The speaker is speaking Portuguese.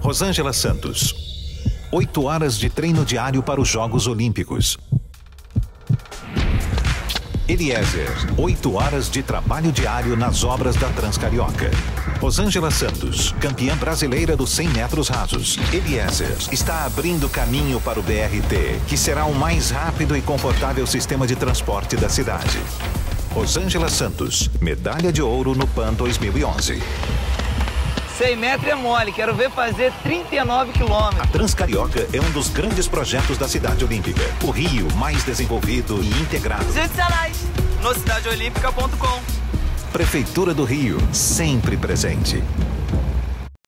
Rosângela Santos. 8 horas de treino diário para os Jogos Olímpicos. Eliezer, 8 horas de trabalho diário nas obras da Transcarioca. Rosângela Santos, campeã brasileira dos 100 metros rasos. Eliezer está abrindo caminho para o BRT, que será o mais rápido e confortável sistema de transporte da cidade. Rosângela Santos, medalha de ouro no PAN 2011. 100 metros é mole, quero ver fazer 39 quilômetros. A Transcarioca é um dos grandes projetos da cidade olímpica. O Rio mais desenvolvido e integrado. Institucionais, no cidadeolímpica.com. Prefeitura do Rio, sempre presente.